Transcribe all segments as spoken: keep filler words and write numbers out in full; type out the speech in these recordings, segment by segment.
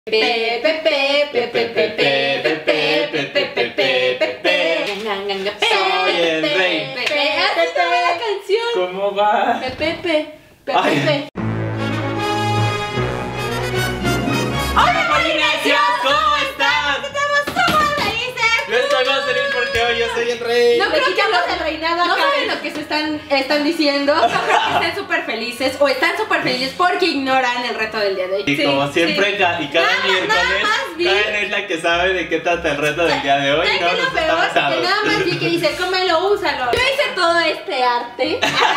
Pepe, pepe, pepe, pepe, pepe, pepe, pepe, pepe. Soy el rey. Pepe, así te va la canción. ¿Cómo va? Pepe, pepe, pepe. ¡Hola, Polinesios! ¿Cómo están? Estamos súper felices. Yo estoy más feliz porque hoy yo soy el rey. No creo que quitamos los el reinado No acá. saben lo que se están, están diciendo. No creo que estén súper felices o están súper felices porque ignoran el reto del día de hoy. Y Sí, como siempre, sí. ca- y cada Nada- miércoles, nada más vi- Karen es la que sabe de qué trata el reto del día de hoy. ¿Saben No qué es nos lo peor? está Que nada más vi que dice, cómelo, úsalo. Yo hice todo este arte.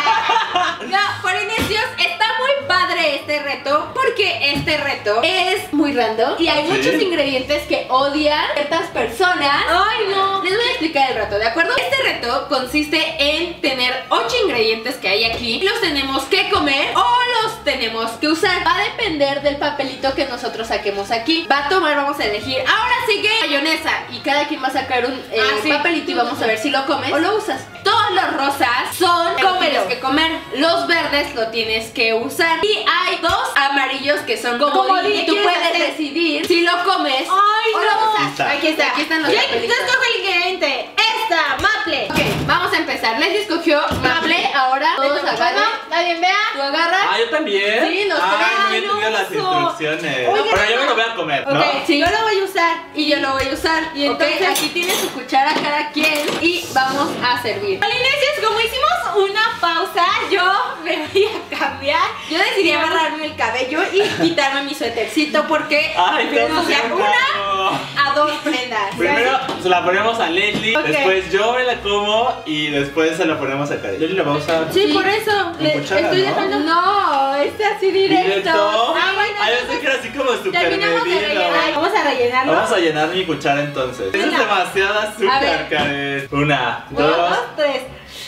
No, Polinesios, está muy padre este reto porque este reto es muy random y hay Sí. muchos ingredientes que odian ciertas personas. Ay, no. Les voy a explicar el reto, ¿de acuerdo? Este reto consiste en tener ocho ingredientes que hay aquí. Los tenemos que comer o los tenemos que usar. Va a depender del papelito que nosotros saquemos aquí. Va a tomar, vamos a elegir. Ahora sigue mayonesa y cada quien va a sacar un eh, Ah, sí. papelito y vamos a ver si lo comes o lo usas. Todos los rosas son Cómelo. tienes que comer. Los verdes lo tienes que usar. Y hay dos amarillos que son como Comodín. y tú ¿Qué puedes quieres hacer? decidir si lo comes Ay, o no. lo usas. Aquí está. Aquí está, aquí están los Yo papelitos. escojo el ingrediente. Esta, maple. Ok, vamos a empezar. Leslie escogió maple. Ahora todos agarran. Nadie vea. Tú agarras. Ah, yo también. Sí, los Ah, tres. no me he Ay, entendido las oso. instrucciones. Oigan, Pero yo me lo voy a comer, ¿no? Ok, sí. Yo lo voy a usar. Y yo lo voy a usar. Y entonces Ok. aquí tiene su cuchara cada quien. Y vamos a servir. Polinesios, como hicimos una pausa, yo me voy a cambiar. Yo decidí agarrarme el cabello y quitarme mi suétercito porque Ay, prefiero estamos usar bien una raro. a dos prendas. Primero se la ponemos a Leslie, Ok. después yo me la como y después se la ponemos a Karen. Leslie la va a usar. Sí, por eso. Le- cuchara, estoy ¿no? dejando. No, este así directo. ¿Directo? Ah, bueno, Ah, yo sé que era así como super terminamos de medido. rellenar. Vamos a rellenarlo. Vamos a llenar mi cuchara entonces. Eso es Una. demasiado A azúcar, ver. Karen. Una, Uno, dos. dos, tres.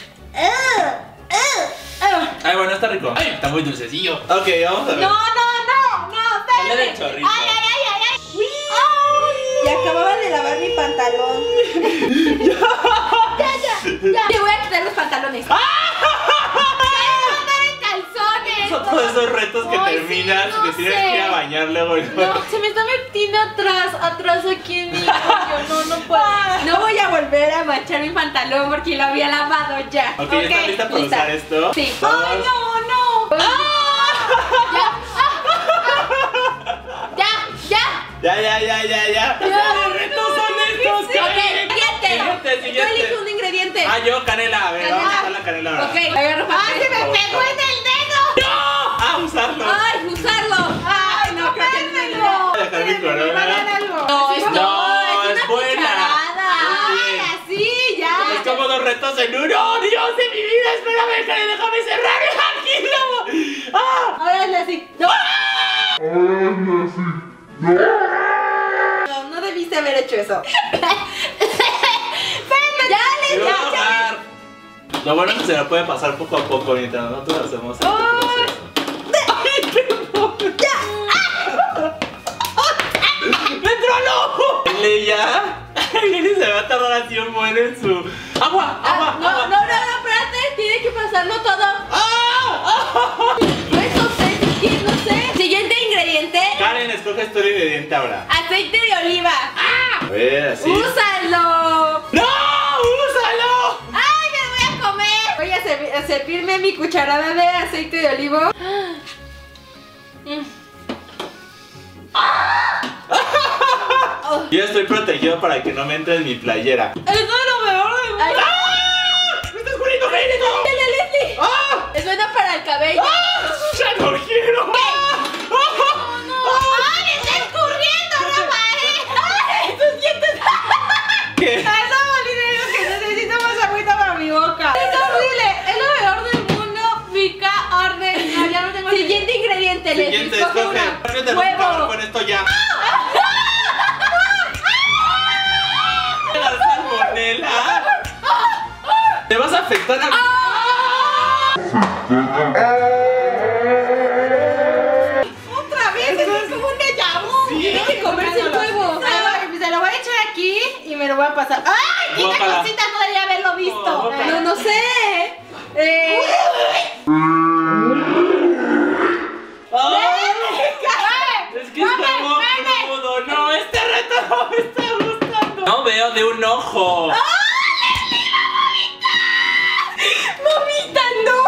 Uh, uh, uh. Ay, bueno, está rico. Ay, está muy dulcecillo. Ok, vamos a ver. No, no, no, no, Sale espérate. del chorrito. Ay, ay, ay, ay, ay. Uy. Y acababa de lavar mi pantalón. Ya, ya, ya. Te voy a quitar los pantalones. ¡Ah! ¡Andar en calzones! Son todos esos retos que Ay, terminas sí, y te no tienes sé. que ir a bañar luego. No, se me está metiendo atrás, atrás aquí en mi cuello. No, no puedo. No voy a volver a manchar mi pantalón porque lo había lavado ya. Ok, ¿ya estás lista para lista. usar esto? Sí. Vamos. ¡Ay, no, no! Ya. Ya, ya. Ya, ya, ya, ya, ya. ¿Qué retos son estos, Ok, Karen? siguiente. Siguiente, Yo siguiente. elijo un ingrediente. Ah, yo, canela. A ver, vamos a Canela. usar la canela ahora. Ok, agarro papel. ¡Ay, se me pegó en el dedo! ¡Ah, usarlo! Ay, usarlo. Ay, no, creo que no. Voy a dejar mi Me van a dar corona. algo. No, es No, no, es una buena. cucharada. Muy Ay, bien. así, ya. Es como dos retos en uno. ¡Dios de mi vida! Espérame, Karen, déjame cerrar aquí. No. ¡Ah! Ahora es así. No. No, no debiste haber hecho eso. Ya, Me le voy a bajar. Lo bueno es que se lo puede pasar poco a poco mientras nosotros hacemos este proceso. ¡Ay, qué bueno! ¡Me tronó! Leia, Lili se va a tardar así un buen en su... ¡Agua! ¡Agua! Ah, no, agua. no, no, no, espérate. Tiene que pasarlo todo. ¡Ah! Eso sé, sí, no sé. Siguiente ingrediente. Karen, escoges tu ingrediente ahora. Aceite de oliva. A ver, así. ¡Úsalo! ¡No! ¡Úsalo! ¡Ay, me voy a comer! Voy a, servi- a servirme mi cucharada de aceite de olivo. Mm. Yo estoy protegido para que no me entre en mi playera. Eso es lo peor. Ay, ¡Ah! ¡Me estás poniendo Karen! ¡Dale, Leslie! ¡Ah! Es buena para el cabello. ¡Ah! ¡Ya no quiero! ¡Ah! ¡Ay, me está escurriendo, Rafael! ¡Ay, tus dientes! ¿Qué? Eso, Polinesios, que necesito más agüita para mi boca. Es horrible. Es lo peor del mundo. Pica, arde. No, ya no tengo Siguiente ingrediente, Leslie. Siguiente, Escoge escoge. una. Rápido, vamos a acabar Huevo. con esto ya. La salmonela. Te vas a afectar a... Otra vez, eso es como un déjà vu. Sí. Tiene que comerse el huevo. Se lo, se lo voy a echar aquí y me lo voy a pasar. ¡Ay! ¡Qué Guácala. cosita! No debería haberlo Oh, visto. guácala. No, no sé. Eh, ¡Ah! Es que está muy veo de un ojo. ¡Mamita,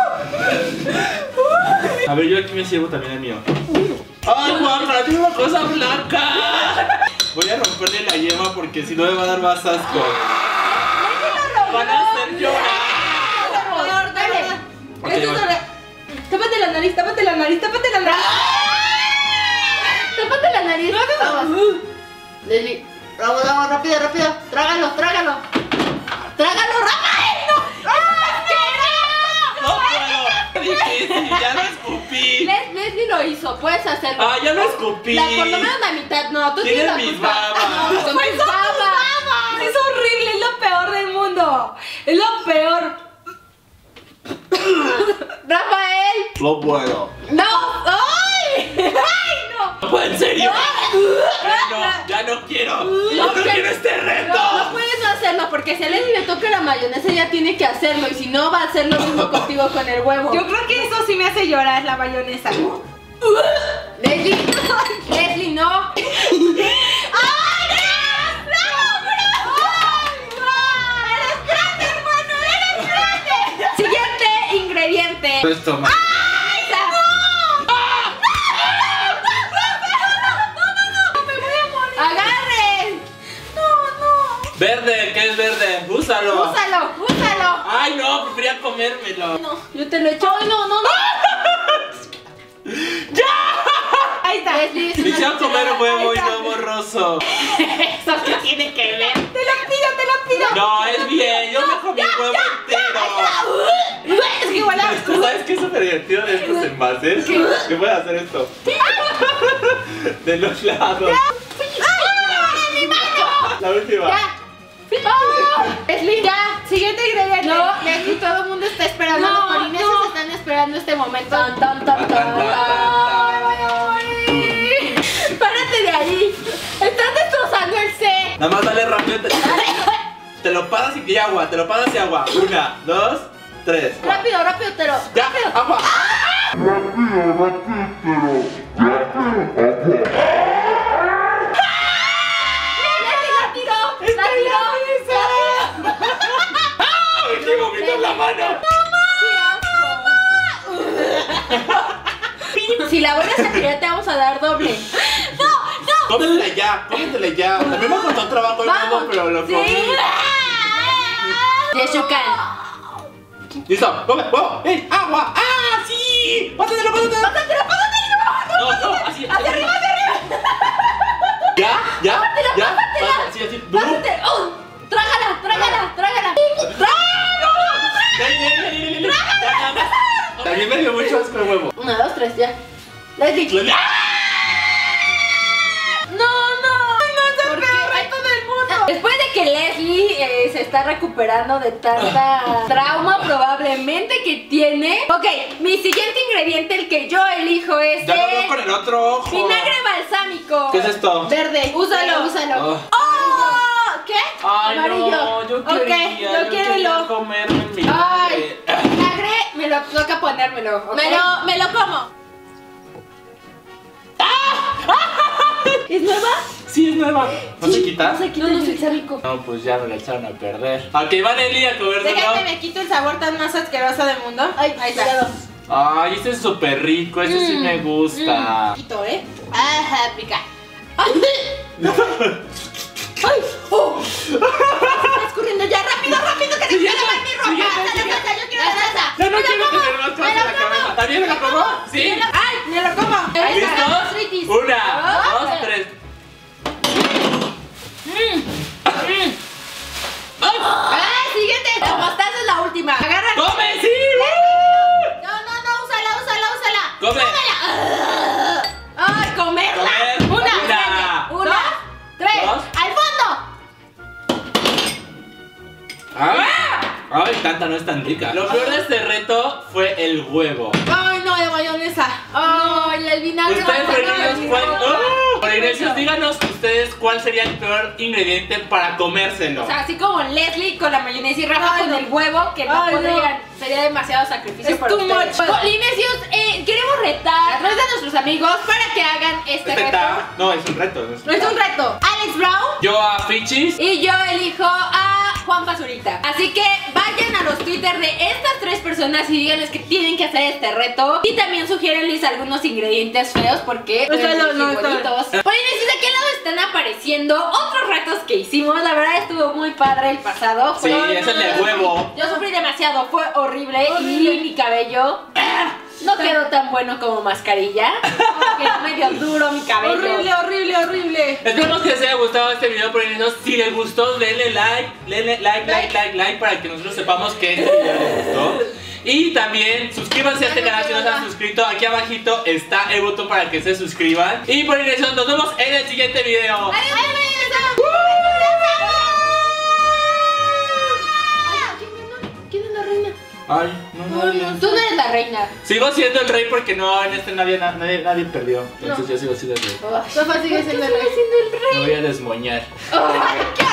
no! A ver, yo aquí me sirvo también el mío. ¡Ay, guapa! ¡Tiene una cosa blanca! Voy a romperle la yema porque si no me va a dar más asco. ¡Van a hacer llorar! Dale. Ok, Esto es voy. hora- Tápate la nariz, tápate la nariz, tápate la nariz. Tápate la nariz. Vamos. Leslie, vamos, vamos, rápido, rápido. Trágalo, trágalo. Trágalo, Rafael. ¡No! ¡No puedo! ¡Difícil! ¡Ya lo escupí! Les- Leslie lo hizo, puedes hacerlo. ¡Ah, ya lo escupí! La, por lo menos la mitad, no, tú Tiene tienes la mis culpa. babas. No, son Pues tus son tus babas. babas. Es horrible, es lo peor del mundo. Es lo peor. Rafael. No puedo. No. ¡Ay! ¡Ay, no! ¿No puedo, en serio? Ya no, ya no quiero. ¡No, no quiero este reto! No, no puedes no hacerlo porque si a Leslie le toca la mayonesa ella tiene que hacerlo y si no va a hacer lo mismo contigo con el huevo. Yo creo que eso sí me hace llorar, la mayonesa. Leslie, Leslie, no. Siguiente ingrediente. Esto más. ¡Agarren! Verde, ¿qué es verde? Úsalo. ¡Úsalo! ¡Úsalo! Ay, no, prefería comérmelo. No, yo te lo echo. ¡Ay, no, no, no! Ahí está. Leslie, es Me una hicieron comer cucharada. huevo Ahí y está. no borroso. ¿Eso qué tiene que ver? Te lo pido, te lo pido. No, es bien, yo me comí huevo entero. Es que igual a... ¿Tú sabes qué es súper divertido de estos envases? Que voy a hacer esto. De los lados. La última. ¡Ya! ¡Oh! Leslie, ya. Siguiente ingrediente. No, Leslie, todo el mundo está esperando. No, Los polineses no. están esperando este momento. Tan, tan, Tan, tan, tan, tan, Ay. Párate de ahí. Estás destrozando el C. Nada más dale rápido. Te, te lo pasas y agua, te lo pasas y agua. Una, dos, tres. Rápido, rápido, te lo. Ya, agua. Leslie la tiró. La tiró. ¡Ay, qué vomito en la mano! Si la vuelves a tirar te vamos a dar doble. Cómetela ya, cómetela ya. También me costó trabajo el Vamos. huevo, pero lo comí. Sí. Yeshukan. Listo, come, huevo. ¡Ey, agua! ¡Ah, sí! ¡Pásatelo, pásatelo! ¡Pásatelo, pásatelo! No, no, así. ¡Hacia arriba, hacia arriba! ¿Ya? ¿Ya? Pásatela, ¿Ya? pásatela. Pasa- Sí, así. ¡Bum! ¡Pásate! ¡Oh! ¡Trágala, trágala, trágala! Ven, ven, ven, ven, ven. Ya, nada más. También me dio mucho asco el huevo. Una, dos, tres, ya. Leslie. No, no. No es el ¿Por qué? peor reto del mundo. Después de que Leslie eh, se está recuperando de tanta trauma probablemente que tiene. Ok, mi siguiente ingrediente, el que yo elijo es Ya lo veo el con el otro ojo. vinagre balsámico. ¿Qué es esto? Verde, úsalo, úsalo. Ah. ¡Oh! ¿Qué? Ay, Amarillo. no, yo Ok, quería, yo quiero el ojo. comerme mi Ay, vinagre, me lo toca ponérmelo. ¿ok? Me lo, me lo como. ¿Es nueva? Sí, es nueva. ¿No se quita? No se quita, no, está rico. No, pues ya me la echaron a perder. Ok, van Eli a comérselo. Déjate, me quito el sabor tan más asqueroso del mundo. Ay, ahí está. cuidado. Ay, este es súper rico, este sí Mm, me gusta. Quito, ¿eh? Ajá, pica. ¡Ay! ¡Oh! Está escurriendo ya, rápido, rápido, que se Siguiente, quede mi ropa. siguiente, Salsa, siguiente. salsa, yo quiero salsa. Ya no Me lo quiero como, tener más cosas me en lo la como. cabeza. ¿También me la como? Sí. Me lo- ¡Ay! Me lo como. Ahí está, ¿Listos? gastritis. Una, Ah. dos, tres. ¡Ay, siguiente! La mostaza es la última. Agarra. ¡Come, sí! No, no, no, úsala, úsala, úsala. ¡Come! ¡Ay, comerla! Comer. Una, Una. una, dos, tres, Dos. al fondo. ¡Ah! Ay, tanta no es tan rica. Lo peor de este reto fue el huevo. Ay, no, de mayonesa. Ay, el vinagre. Ustedes, va a sacar Polinesios, el ¿cuál? vinagre. ¡Oh! Polinesios, díganos ustedes cuál sería el peor ingrediente para comérselo. O sea, así como Leslie con la mayonesa y Rafa Ay, con no. el huevo, que no Ay, no. podrían. Sería demasiado sacrificio Es para too ustedes. much. Polinesios, eh, queremos retar a través de nuestros amigos para que hagan este, Este reto. está. No, es un reto. no es No es un reto. Alex Brown. Yo a Fichis. Y yo elijo a Juan Pazurita. Así que vayan a los Twitter de estas tres personas y díganles que tienen que hacer este reto. Y también sugiérenles algunos ingredientes feos porque No están pueden los- no elegir están. bonitos. Polinesios, ¿de qué lado están apareciendo otros retos que hicimos? La verdad estuvo muy padre el pasado. Sí, Fue- es el de huevo. Yo sufrí demasiado, fue horrible, Horrible. y mi cabello ¡ah! no quedó tan bueno como mascarilla. Quedó medio duro mi cabello. Horrible, horrible, horrible. Esperemos que les haya gustado este video, Polinesios. Si les gustó, denle like, denle like, like, like, like para que nosotros sepamos que este video les gustó. Y también suscríbanse a este canal si no se han suscrito. Aquí abajito está el botón para que se suscriban. Y Polinesios, nos vemos en el siguiente video. ¡Adiós! ¿Quién es la reina? Ay, no, nadie. Tú no eres la reina. Sigo siendo el rey porque no, en este nadie, nadie, nadie perdió. Entonces yo sigo siendo el rey. Rafa sigue siendo el rey. siendo el Me voy a desmoñar. rey. ¡Ay, qué